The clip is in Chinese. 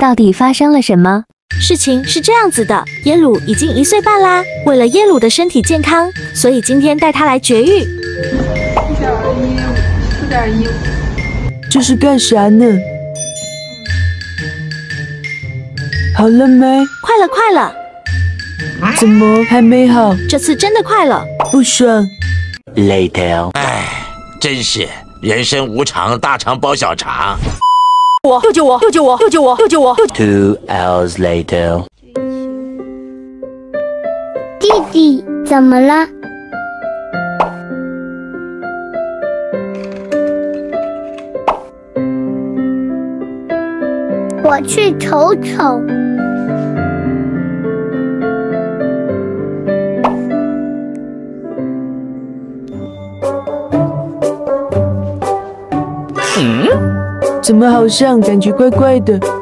到底发生了什么？ 事情是这样子的，耶鲁已经1岁半啦。为了耶鲁的身体健康，所以今天带他来绝育。 4.15，4.15。 这是干啥呢？好了没？ 快了，快了！ 怎么还没好？ 这次真的快了。 不爽。 Later。哎，真是人生无常，大肠包小肠。 救救我！救救我！救救我！救救我 ！2 hours later。 弟弟，怎么了？我去瞅瞅。 怎么好像感觉怪怪的？